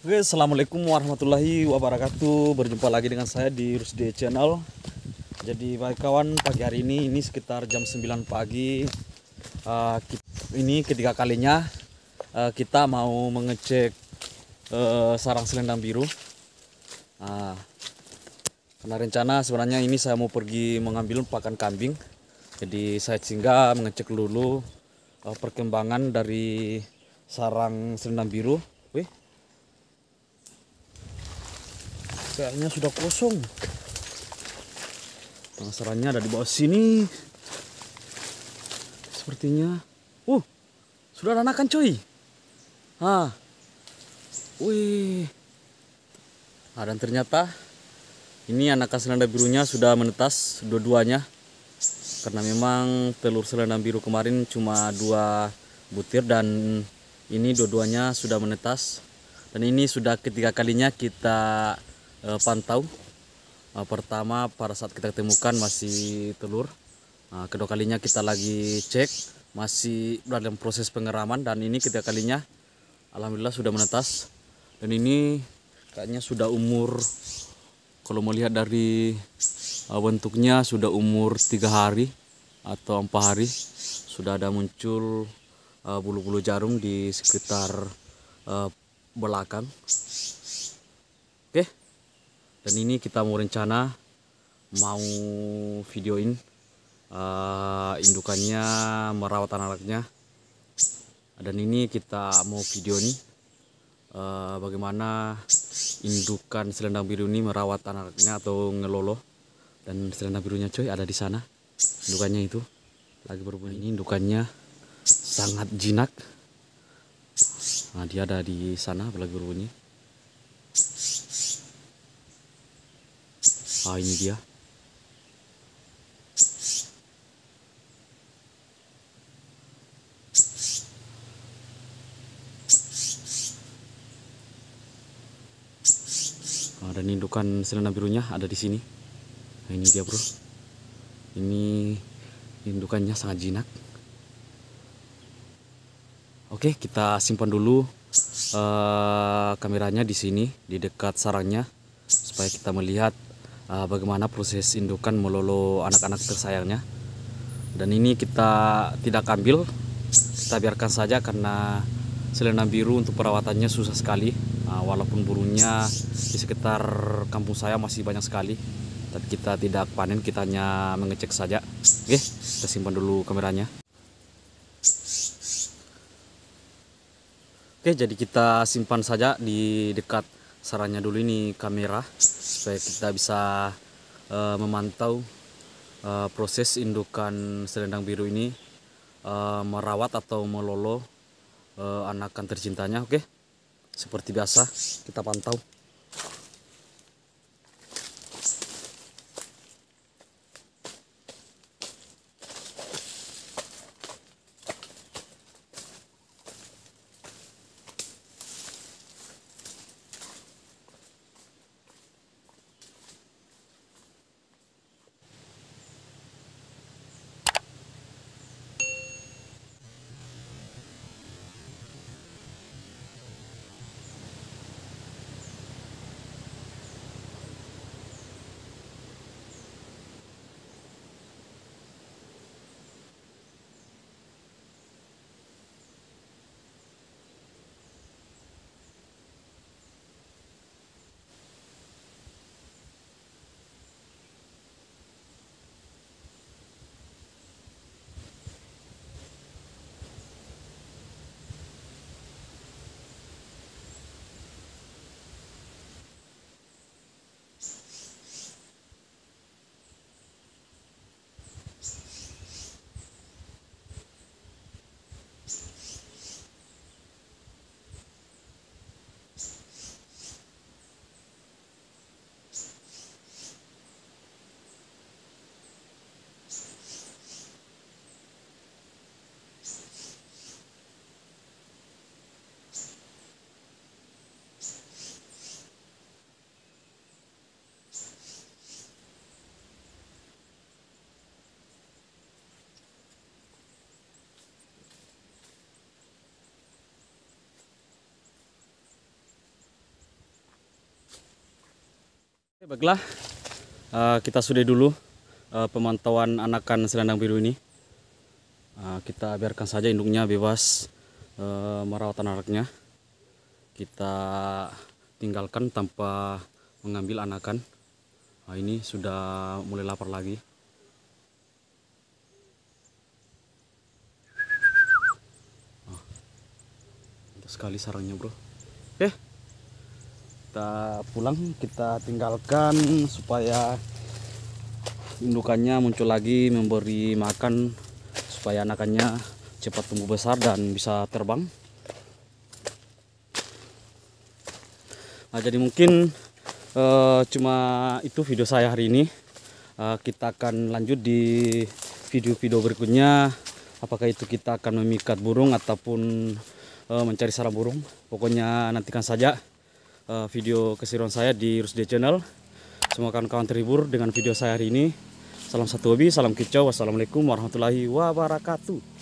Oke, assalamualaikum warahmatullahi wabarakatuh. Berjumpa lagi dengan saya di Rusdi Channel. Jadi baik kawan, pagi hari ini sekitar jam 9 pagi. Ini ketiga kalinya kita mau mengecek sarang selendang biru. Karena rencana sebenarnya ini saya mau pergi mengambil pakan kambing. Jadi saya singgah mengecek dulu perkembangan dari sarang selendang biru. Wih, kayaknya sudah kosong. Sarangnya ada di bawah sini. Sepertinya. Sudah ada anakan coy. Wih. Dan ternyata ini anakan selendang birunya sudah menetas dua-duanya. Karena memang telur selendang biru kemarin cuma 2 butir dan ini dua-duanya sudah menetas. Dan ini sudah ketiga kalinya kita pantau. Pertama pada saat kita temukan masih telur. Kedua kalinya kita lagi cek masih dalam proses pengeraman, dan ini ketiga kalinya alhamdulillah sudah menetas. Dan ini kayaknya sudah umur, kalau melihat dari bentuknya sudah umur 3 hari atau 4 hari. Sudah ada muncul bulu-bulu jarum di sekitar belakang. Oke. Dan ini kita mau rencana mau videoin indukannya merawat anak-anaknya. Dan ini kita mau video nih bagaimana indukan selendang biru ini merawat anak-anaknya atau ngelolo. Dan selendang birunya coy ada di sana. Indukannya itu lagi berbunyi. Ini indukannya sangat jinak. Dia ada di sana lagi berbunyi. Ini dia. Dan indukan selendang birunya ada di sini. Ini dia bro. Ini indukannya sangat jinak. Oke, kita simpan dulu kameranya di sini di dekat sarangnya supaya kita melihat bagaimana proses indukan melolo anak-anak tersayangnya. Dan ini kita tidak ambil, kita biarkan saja karena selendang biru untuk perawatannya susah sekali. Walaupun burungnya di sekitar kampung saya masih banyak sekali, tapi kita tidak panen, kita hanya mengecek saja. Oke, kita simpan dulu kameranya. Oke, jadi kita simpan saja di dekat sarangnya dulu ini kamera supaya kita bisa memantau proses indukan selendang biru ini merawat atau melolo anakan tercintanya. Oke, seperti biasa kita pantau. Baiklah, kita sudah dulu pemantauan anakan selendang biru ini. Kita biarkan saja induknya bebas merawat anaknya. Kita tinggalkan tanpa mengambil anakan. Ini sudah mulai lapar lagi. Mantap sekali sarangnya, bro. Oke, kita pulang, kita tinggalkan supaya indukannya muncul lagi memberi makan, supaya anakannya cepat tumbuh besar dan bisa terbang. Nah, jadi mungkin cuma itu video saya hari ini. Kita akan lanjut di video-video berikutnya. Apakah itu kita akan memikat burung ataupun mencari sarang burung. Pokoknya nantikan saja video keseruan saya di Rusdi Channel. Semua kawan-kawan terhibur dengan video saya hari ini. Salam satu hobi, salam kicau. Wassalamualaikum warahmatullahi wabarakatuh.